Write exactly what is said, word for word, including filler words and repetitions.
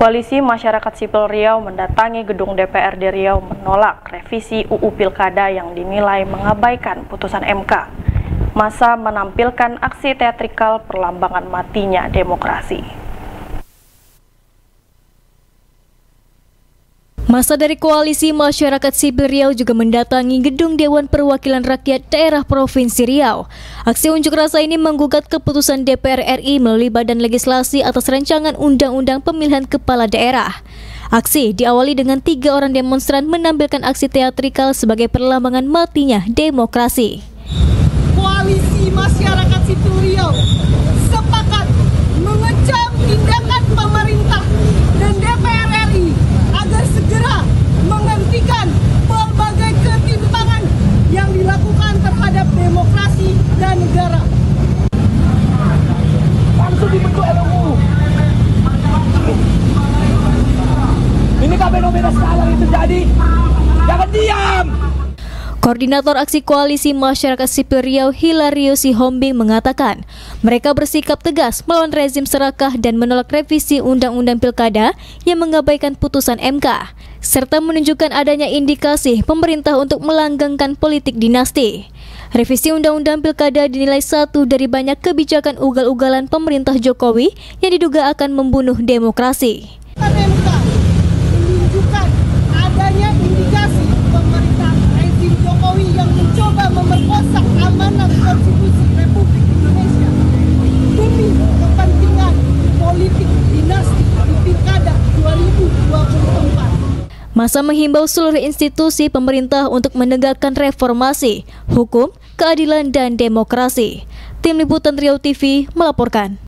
Koalisi Masyarakat Sipil Riau mendatangi gedung D P R D Riau menolak revisi U U Pilkada yang dinilai mengabaikan putusan M K. Massa menampilkan aksi teatrikal perlambangan matinya demokrasi. Massa dari Koalisi Masyarakat Sipil Riau juga mendatangi gedung Dewan Perwakilan Rakyat Daerah Provinsi Riau. Aksi unjuk rasa ini menggugat keputusan D P R R I melalui Badan Legislasi atas rancangan Undang-Undang Pemilihan Kepala Daerah. Aksi diawali dengan tiga orang demonstran menampilkan aksi teatrikal sebagai perlambangan matinya demokrasi. Koalisi Masyarakat Sipil Riau sepakat mengecam tindakan pemerintah dan D P R R I agar segera menghentikan berbagai ketimpangan yang dilakukan terhadap demokrasi dan negara. Langsung dibentuk R U U. Inikah fenomena sekarang yang terjadi? Jangan diam! Koordinator Aksi Koalisi Masyarakat Sipil Riau Hilario Sihombing mengatakan mereka bersikap tegas melawan rezim serakah dan menolak revisi Undang-Undang Pilkada yang mengabaikan putusan M K, serta menunjukkan adanya indikasi pemerintah untuk melanggengkan politik dinasti. Revisi Undang-Undang Pilkada dinilai satu dari banyak kebijakan ugal-ugalan pemerintah Jokowi yang diduga akan membunuh demokrasi. M K menunjukkan adanya indikasi pemerintah rezim Jokowi yang mencoba memerkosa amanat konstitusi Republik Indonesia demi kepentingan politik dinasti di Pilkada dua ribu dua puluh empat. Massa menghimbau seluruh institusi pemerintah untuk menegakkan reformasi, hukum, keadilan, dan demokrasi. Tim Liputan Riau T V melaporkan.